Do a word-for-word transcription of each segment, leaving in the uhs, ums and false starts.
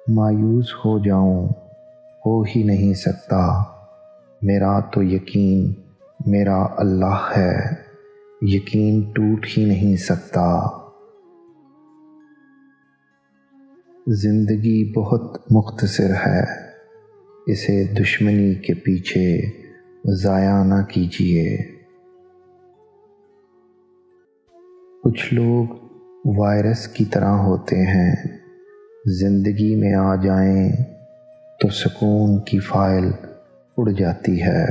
مایوس ہو جاؤں ہو ہی نہیں سکتا، میرا تو یقین میرا اللہ ہے، یقین ٹوٹ ہی نہیں سکتا۔ زندگی بہت مختصر ہے، اسے دشمنی کے پیچھے ضائع نہ کیجیے۔ کچھ لوگ وائرس کی طرح ہوتے ہیں، زندگی میں آ جائیں تو سکون کی فائل اڑ جاتی ہے۔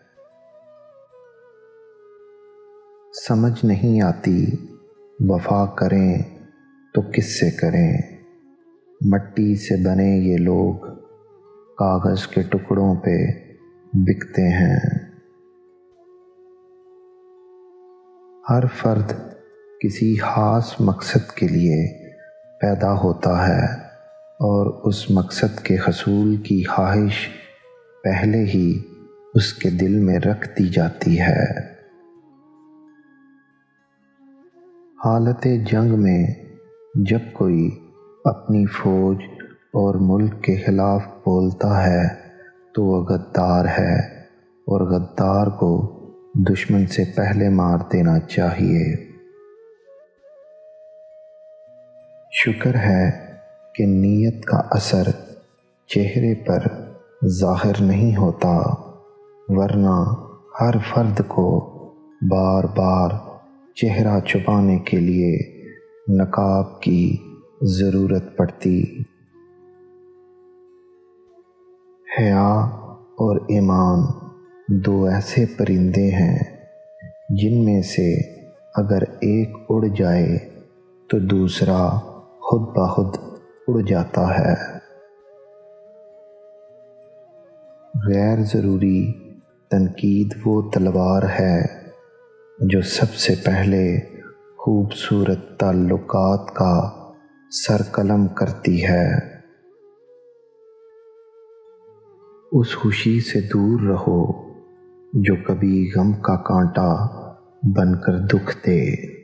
سمجھ نہیں آتی وفا کریں تو کس سے کریں، مٹی سے بنے یہ لوگ کاغذ کے ٹکڑوں پہ بکتے ہیں۔ ہر فرد کسی خاص مقصد کے لیے پیدا ہوتا ہے اور اس مقصد کے حصول کی خواہش پہلے ہی اس کے دل میں رکھ دی جاتی ہے۔ حالت جنگ میں جب کوئی اپنی فوج اور ملک کے خلاف بولتا ہے تو وہ غدار ہے، اور غدار کو دشمن سے پہلے مار دینا چاہیے۔ شکر ہے کہ نیت کا اثر چہرے پر ظاہر نہیں ہوتا، ورنہ ہر فرد کو بار بار چہرہ چھپانے کے لیے نقاب کی ضرورت پڑتی۔ حیا اور ایمان دو ایسے پرندے ہیں جن میں سے اگر ایک اڑ جائے تو دوسرا خود بخود اڑ جاتا ہے۔ غیر ضروری تنقید وہ تلوار ہے جو سب سے پہلے خوبصورت تعلقات کا سر قلم کرتی ہے۔ اس خوشی سے دور رہو جو کبھی غم کا کانٹا بن کر دکھ دے۔